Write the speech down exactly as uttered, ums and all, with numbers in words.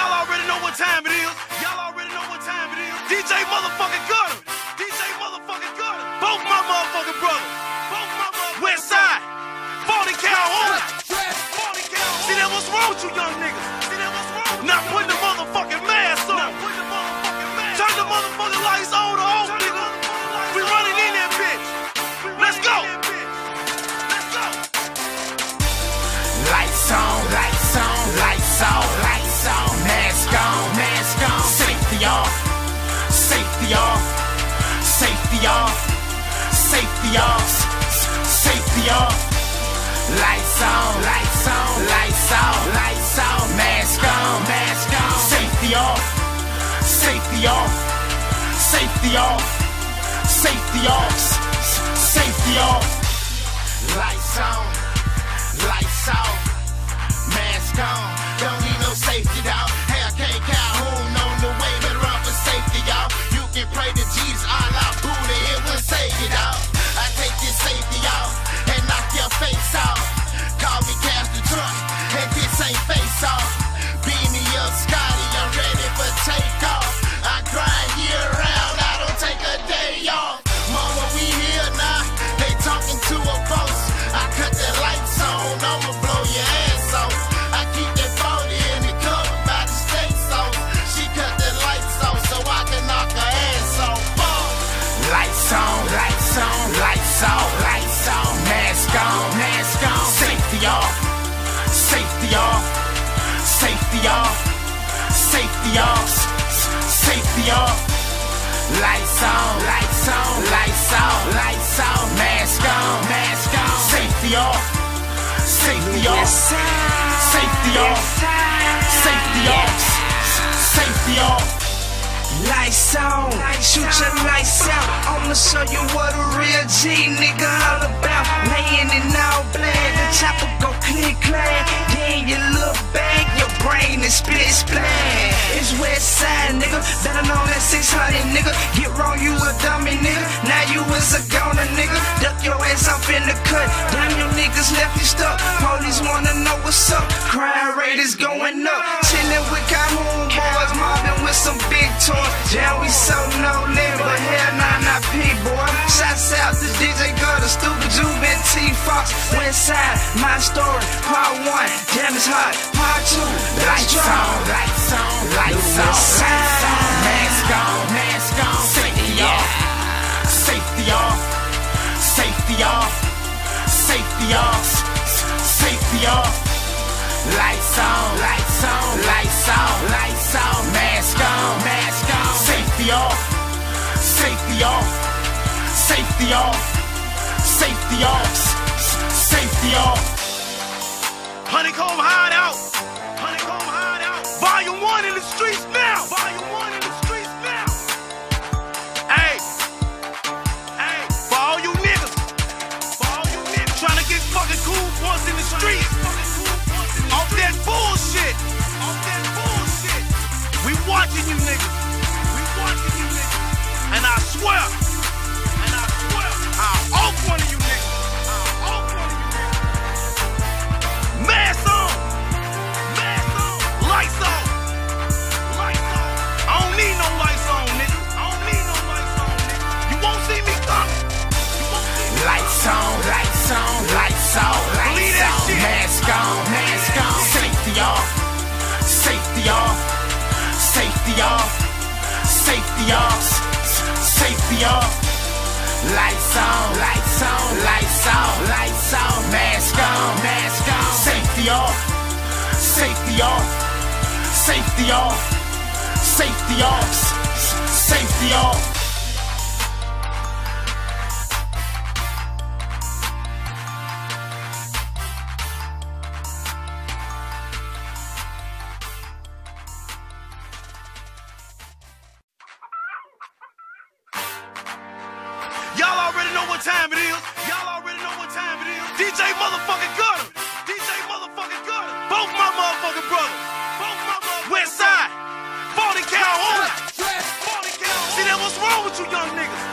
Y'all already know what time it is. Y'all already know what time it is. D J motherfucking Gutter. D J motherfucking Gutter. Both my motherfucking brothers. Both my motherfucking Westside. forty cal on it. forty cal. See that what's wrong with you young niggas? See that what's wrong with Not putting the motherfucking mask on. Not putting the motherfucking mask. Turn the motherfucking lights on or off, nigga. We running in that bitch. Let's go. Let's go. Lights on, lights on, lights on, lights on. Mask on, mask on. Safety off, safety off, safety off, safety off, safety off. Lights on, lights on, lights on, lights on. Mask on, mask on. Safety off, safety off, safety off, safety off, safety off. Lights on, lights off, mask on. Don't need no safety dog. Hey, I can't count who's on the way, but run for safety, y'all. You can pray to Jesus, Allah, Buddha, it will save you, dog. I take this safety off and knock your face off. Call me Captain Truck, and this ain't face off. Beam me up, Scotty, I'm ready for takeoff. I grind year round, I don't take a day off. Mama, we here now, they talking to a boss. I cut the lights on, I'ma blow your ass off. I keep that forty in the cup by the steak sauce. She cut the lights off so I can knock her ass off. Lights on, lights on, lights on, lights on. Mask on, mask on. Safety off, safety off, safety off, safety off, safety off. Lights on, lights on, lights on, lights on. Mask on, mask on. Safety off, safety off, safety off, safety off, safety off. Lights on, shoot your lights out. I'ma show you what a real G nigga all about. Laying in all black, the chopper go click clack. Then you look back, your brain is split splat. It's Westside, nigga, better known as six hundred, nigga. Get wrong, you a dummy, nigga. Now you is a goner, nigga. Duck your ass off in the cut. Damn, your niggas left you stuck. Police wanna know what's up. Crime rate is going up. Chillin' with Calhoun boys, mobbing with some big toys. Yeah, we so no limit, but hell nah, not P, boy. Shouts out to D J Gutter, Stupid Juven, T Fox, Westside, my story, part one, damn it's hot, part two, lights on, lights on, lights on, lights on, mask on, mask on, safety off, safety off, safety off, safety off, safety off. Lights on, lights on, lights on, lights on. Mask on, mask on. Safety off, safety off, safety off, safety off, safety off. Honeycomb hideout, honeycomb hideout. Volume one in the streets now. Volume one in the streets now. Hey, hey, for all you niggas, for all you niggas trying to get fucking cool once in the streets. Off that bullshit! Off that bullshit! We watching you niggas! We watching you niggas! And I swear! And I swear! I'll off one of you niggas! I'll off one of you niggas! Mask on! Mask on! Lights on! Lights on! I don't need no lights on, nigga! I don't need no lights on, nigga! You won't see me coming! You won't see me lights on, lights on, lights on, lights on. Mask on, mask on. Safety off, safety off, safety off, safety off, safety off. Lights on, lights on, lights on, lights on. Mask on, mask on. Safety off, safety off, safety off, safety off, safety off. Y'all already know what time it is. Y'all already know what time it is. D J motherfucking Gutter. D J motherfucking Gutter. Both my motherfucking brothers. Both my motherfucking Westside. forty cal on it. forty cal. See that what's wrong with you young niggas?